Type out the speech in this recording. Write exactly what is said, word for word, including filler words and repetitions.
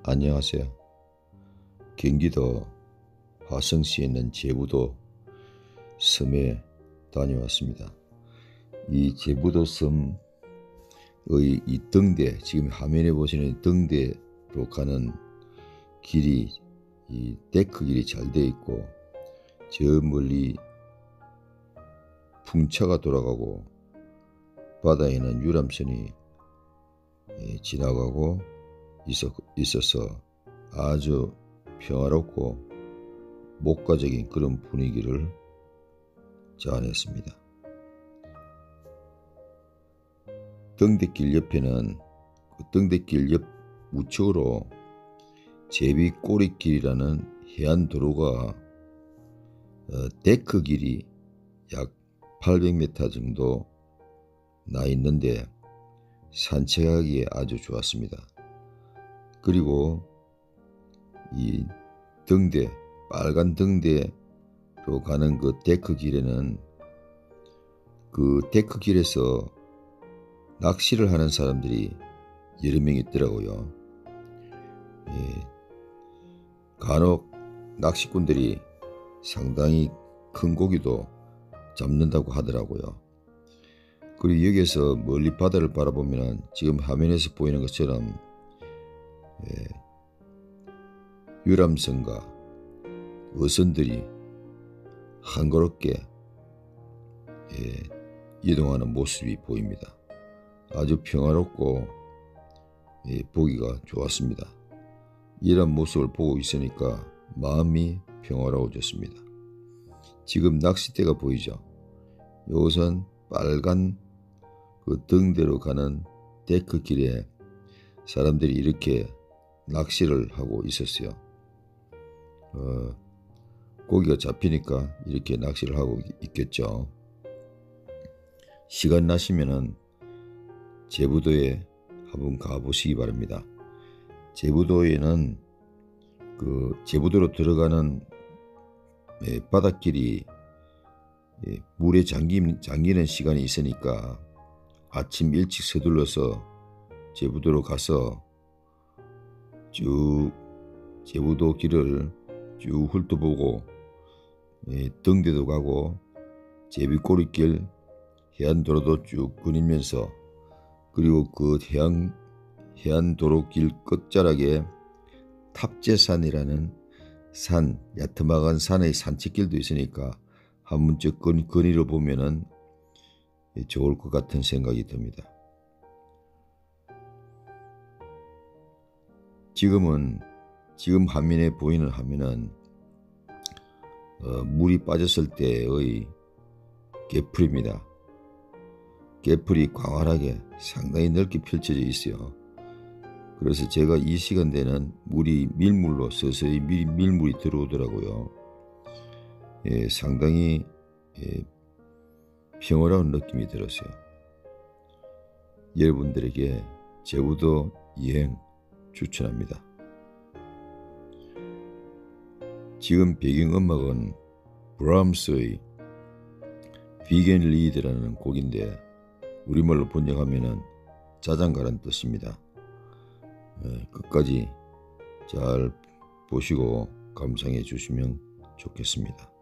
안녕하세요. 경기도 화성시에 있는 제부도 섬에 다녀왔습니다. 이 제부도 섬의 이 등대, 지금 화면에 보시는 등대로 가는 길이, 이 데크 길이 잘 되어 있고, 저 멀리 풍차가 돌아가고 바다에는 유람선이 지나가고 있어서 아주 평화롭고 목가적인 그런 분위기를 자아냈습니다. 등대길 옆에는 그 등대길 옆 우측으로 제비꼬리길이라는 해안도로가 어, 데크 길이 약 팔백 미터 정도 나 있는데 산책하기에 아주 좋았습니다. 그리고 이 등대, 빨간 등대로 가는 그 데크 길에는 그 데크 길에서 낚시를 하는 사람들이 여러 명 있더라고요. 예, 간혹 낚시꾼들이 상당히 큰 고기도 잡는다고 하더라고요. 그리고 여기에서 멀리 바다를 바라보면 지금 화면에서 보이는 것처럼 예, 유람선과 어선들이 한가롭게 예, 이동하는 모습이 보입니다. 아주 평화롭고 예, 보기가 좋았습니다. 이런 모습을 보고 있으니까 마음이 평화로워졌습니다. 지금 낚싯대가 보이죠? 이것은 빨간 그 등대로 가는 데크 길에 사람들이 이렇게 낚시를 하고 있었어요. 어, 고기가 잡히니까 이렇게 낚시를 하고 있겠죠. 시간 나시면은 제부도에 한번 가보시기 바랍니다. 제부도에는 그 제부도로 들어가는 예, 바닷길이 예, 물에 잠기, 잠기는 시간이 있으니까 아침 일찍 서둘러서 제부도로 가서 쭉 제부도 길을 쭉 훑어보고 예, 등대도 가고 제비꼬리길 해안도로도 쭉 거니면서, 그리고 그 해안, 해안도로길 끝자락에 탑재산이라는 산, 야트막한 산의 산책길도 있으니까 한 번쯤 거니러 보면은 좋을 것 같은 생각이 듭니다. 지금은 지금 화면에 보이는 화면은 어, 물이 빠졌을 때의 개풀입니다. 개풀이 광활하게 상당히 넓게 펼쳐져 있어요. 그래서 제가 이 시간대는 물이 밀물로 서서히 밀, 밀물이 들어오더라고요. 예, 상당히 예, 평화로운 느낌이 들었어요. 여러분들에게 제부도 여행 추천합니다. 지금 배경음악은 브람스의 비겐 리드라는 곡인데 우리말로 번역하면 자장가란 뜻입니다. 예, 끝까지 잘 보시고 감상해 주시면 좋겠습니다.